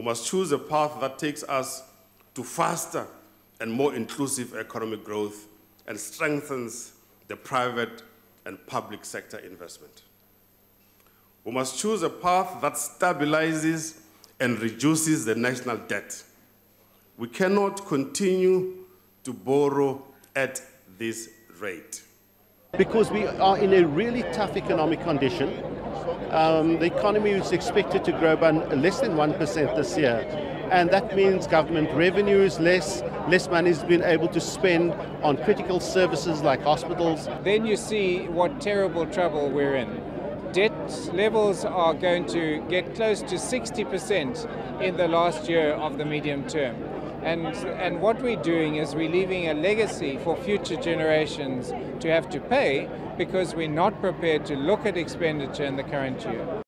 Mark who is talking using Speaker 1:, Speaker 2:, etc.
Speaker 1: We must choose a path that takes us to faster and more inclusive economic growth and strengthens the private and public sector investment. We must choose a path that stabilizes and reduces the national debt. We cannot continue to borrow at this rate.
Speaker 2: Because we are in a really tough economic condition. The economy is expected to grow by less than 1% this year. And that means government revenue is less money is being able to spend on critical services like hospitals.
Speaker 3: Then you see what terrible trouble we're in. Debt levels are going to get close to 60% in the last year of the medium term. And what we're doing is we're leaving a legacy for future generations to have to pay because we're not prepared to look at expenditure in the current year.